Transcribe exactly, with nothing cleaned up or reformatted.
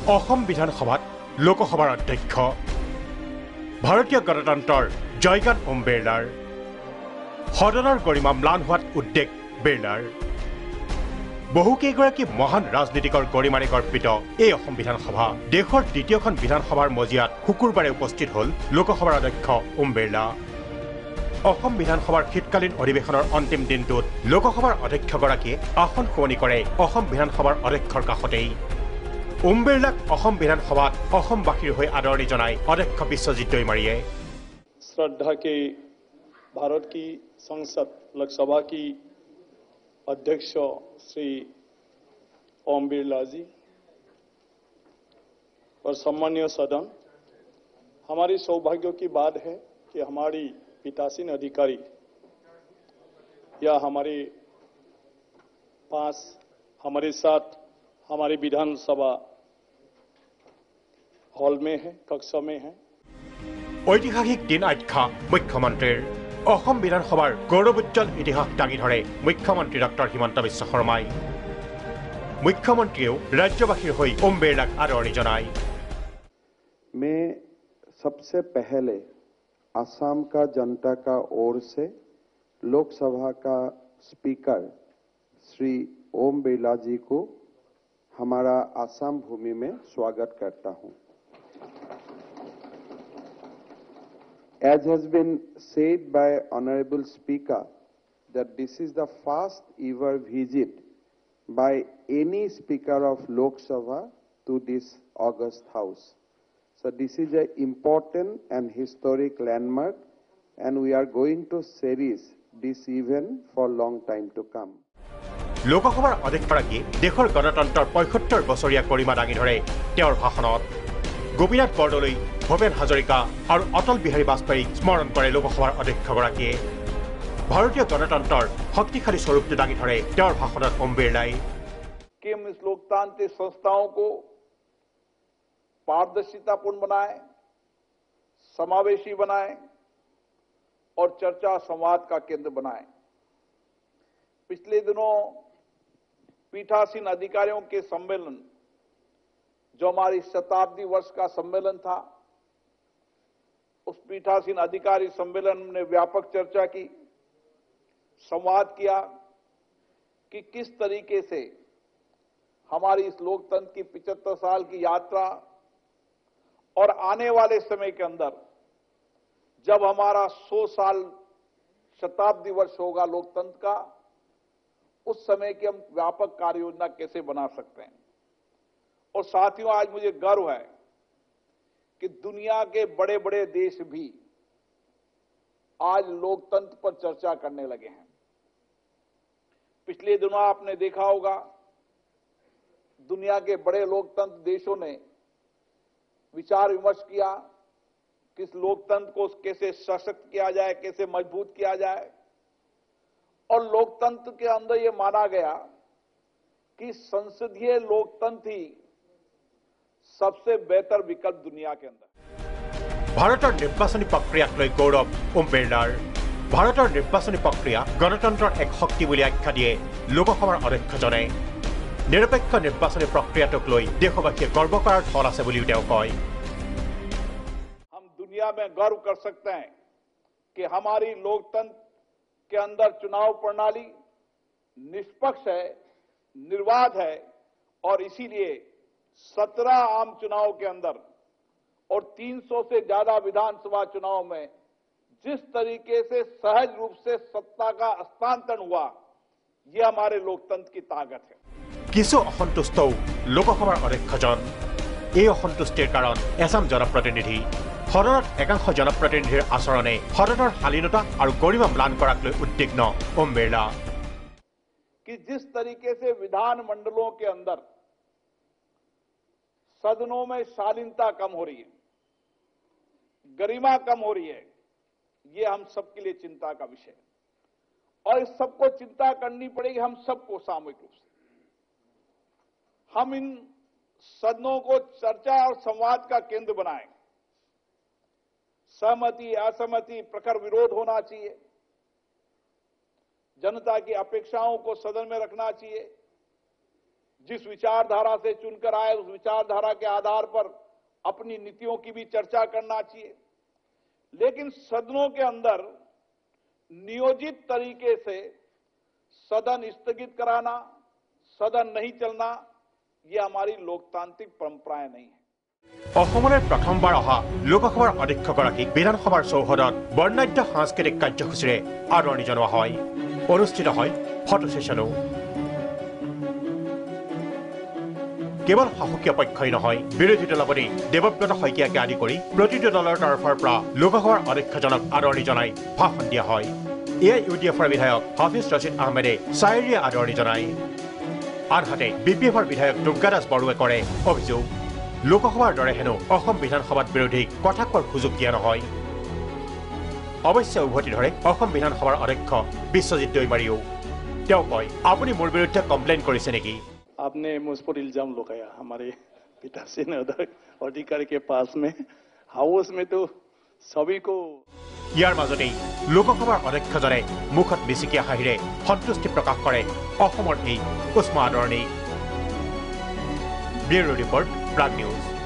অসম বিধানসভাত লোকসভাৰ অধ্যক্ষ ভাৰতীয় গণতন্ত্ৰৰ জয়গান ওম বিৰলাৰ সদনৰ গৰিমা ম্লান হোৱাত উদ্বেগ বিৰলাৰ বহুকেইগৰাকী মহান ৰাজনীতিকৰ গৰিমাৰে গৰ্বিত এই অসম বিধানসভা দেশৰ দ্বিতীয়খন বিধানসভাৰ মজিয়াত শুকুৰবাৰে উপস্থিত হ'ল লোকসভাৰ অধ্যক্ষ ওম বিৰলা অসম বিধানসভাৰ শীতকালীন অধিৱেশনৰ অন্তিম দিনটোত লোকসভাৰ অধ্যক্ষগৰাকীয়ে আসন শুৱনি কৰে অসম বিধানসভাৰ অধ্যক্ষৰ কাষতেই ওম বিৰলাক অসম বিধানসভাত অসমবাসীৰ হৈ আদৰণি জনাই অধ্যক্ষ বিশ্বজিৎ দৈমাৰীয়ে श्रद्धा के भारत की संसद लोकसभा की अध्यक्ष श्री ओम बिरला जी और सम्मानीय सदन, हमारी सौभाग्य की बात है कि हमारी पीठासीन अधिकारी या हमारे पास हमारे साथ हमारी विधानसभा हॉल में है, कक्षा में है। ঐতিহাসিক দিন আখ্যা মুখ্যমন্ত্ৰীৰ অসম বিধানসভাৰ গৌৰৱোজ্জ্বল ইতিহাস দাঙি ধৰে মুখ্যমন্ত্ৰী ডক্টৰ হিমন্ত বিশ্ব শৰ্মাই মুখ্যমন্ত্ৰীয়েও ৰাজ্যবাসীৰ হৈ ওম বিৰলাক আদৰণি জনায় मैं सबसे पहले असम का जनता का ओर से लोकसभा का स्पीकर श्री ओम बिरला जी को हमारा असम भूमि में स्वागत करता हूं। As has been said by Honorable Speaker that this is the first ever visit by any Speaker of Lok Sabha to this august house. So this is an important and historic landmark and we are going to cherish this event for long time to come. লোকসভাৰ অধ্যক্ষগৰাকীয়ে দেশৰ গণতন্ত্ৰৰ পঁয়সত্তৰ বছৰীয়া গৰিমা দাঙি ধৰে তেওঁৰ ভাষণত গোপীনাথ বৰদলৈ ভূপেন হাজৰিকা আৰু অটল বিহাৰী বাজপেয়ীক স্মৰণ কৰে লোকসভাৰ অধ্যক্ষগৰাকীয়ে ভাৰতীয় গণতন্ত্ৰৰ শক্তিশালী স্বৰূপটো দাঙি ধৰে তেওঁৰ ভাষণত ওম বিৰলাই कि हम इस लोकतांत्रिक संस्थाओं को पारदर्शितापूर्ण बनाएं, समावेशी बनाएं और चर्चा संवाद का केंद्र बनाएं। पिछले दिनों पीठासीन अधिकारियों के सम्मेलन जो हमारी शताब्दी वर्ष का सम्मेलन था, उस पीठासीन अधिकारी सम्मेलन ने व्यापक चर्चा की, संवाद किया कि किस तरीके से हमारी इस लोकतंत्र की पचहत्तर साल की यात्रा और आने वाले समय के अंदर जब हमारा सौ साल शताब्दी वर्ष होगा लोकतंत्र का, उस समय की हम व्यापक कार्य योजना कैसे बना सकते हैं। और साथियों, आज मुझे गर्व है कि दुनिया के बड़े बड़े देश भी आज लोकतंत्र पर चर्चा करने लगे हैं। पिछले दिनों आपने देखा होगा दुनिया के बड़े लोकतंत्र देशों ने विचार विमर्श किया कि इस लोकतंत्र को कैसे सशक्त किया जाए, कैसे मजबूत किया जाए। और लोकतंत्र के अंदर यह माना गया कि संसदीय लोकतंत्र ही सबसे बेहतर विकल्प दुनिया के अंदर। ভাৰতৰ নিৰ্বাচনী প্ৰক্ৰিয়াক লৈ গৌৰৱ ওম বিৰলাৰ ভাৰতৰ নিৰ্বাচনী প্ৰক্ৰিয়া গণতন্ত্ৰৰ এক শক্তি বুলি আখ্যা দিয়ে লোকসভাৰ অধ্যক্ষজনে নিৰপেক্ষ নিৰ্বাচনী প্ৰক্ৰিয়াটোক লৈ দেশবাসীয়ে গৰ্ব কৰাৰ থল আছে বুলিও তেওঁ কয় हम दुनिया में गर्व कर सकते हैं कि हमारी लोकतंत्र के अंदर चुनाव प्रणाली निष्पक्ष है, निर्बाध है और इसीलिए सत्रह आम चुनाव के अंदर और तीन सौ से ज्यादा विधानसभा चुनाव में जिस तरीके से सहज रूप से सत्ता का हस्तांतरण हुआ, यह हमारे लोकतंत्र की ताकत है। কিছু অসন্তুষ্টও লোকসভাৰ অধ্যক্ষজন এই অসন্তুষ্টিৰ কাৰণ এছাম জনপ্ৰতিনিধি সদনত একাংশ জনপ্ৰতিনিধিৰ আচৰণে সদনৰ শালীনতা আৰু গৰিমা ম্লান কৰাক লৈ উদ্বিগ্ন ওম বিৰলা कि जिस तरीके से विधान मंडलों के अंदर सदनों में शालीनता कम हो रही है, गरिमा कम हो रही है, ये हम सबके लिए चिंता का विषय है और इस सबको चिंता करनी पड़ेगी हम सबको सामूहिक रूप से। हम इन सदनों को चर्चा और संवाद का केंद्र बनाएं। सहमति असहमति प्रखर विरोध होना चाहिए, जनता की अपेक्षाओं को सदन में रखना चाहिए, जिस विचारधारा से चुनकर आए उस विचारधारा के आधार पर अपनी नीतियों की भी चर्चा करना चाहिए। लेकिन सदनों के अंदर नियोजित तरीके से सदन स्थगित कराना, सदन नहीं चलना, ये हमारी लोकतांत्रिक परंपराएं नहीं है। অসমলৈ প্ৰথমবাৰ অহা লোকসভাৰ অধ্যক্ষগৰাকীক বিধানসভাৰ চৌহদত বৰ্ণাঢ্য সাংস্কৃতিক কাৰ্যসূচীৰে আদৰণি জনোৱা হয়। অনুষ্ঠিত হয় ফটো ছেছনো। কেৱল শাসকীয় পক্ষই নহয়, বিৰোধী দলপতি দেৱব্ৰত শইকীয়াকে আদি কৰি প্ৰতিটো দলৰ তৰফৰ পৰা লোকসভাৰ অধ্যক্ষজনক আদৰণি জনাই ভাষণ দিয়া হয়। এ আই ইউ ডি এফৰ বিধায়ক হাফিজ ৰছিদ আহমেদে চায়েৰিয়ে আদৰণি জনায়। আনহাতে বি পি এফৰ বিধায়ক দুৰ্গাদাস বড়োৱে কৰে অভিযোগ, লোকসভাৰ দৰে হেনো অসম বিধানসভাত বিৰোধীক কথা কোৱাৰ সুযোগ দিয়া নহয়। অৱশ্যে উভতি ধৰে অসম বিধানসভাৰ অধ্যক্ষ বিশ্বজিৎ দৈমাৰীও। তেওঁ কয়, আপুনি মোৰ বিৰুদ্ধে কমপ্লেইন কৰিছে নেকি? आपने मुझ पर इल्जाम लगाया हमारे पीठासीन अधिकारी के पास में, हाउस में तो सभी को। ইয়াৰ মাজতেই লোকসভাৰ অধ্যক্ষজনে মুখত মিচিকীয়া হাঁহিৰে সন্তুষ্টি প্ৰকাশ কৰে অসমৰ এই উষ্ম আদৰণি। Bureau' report, Prag news.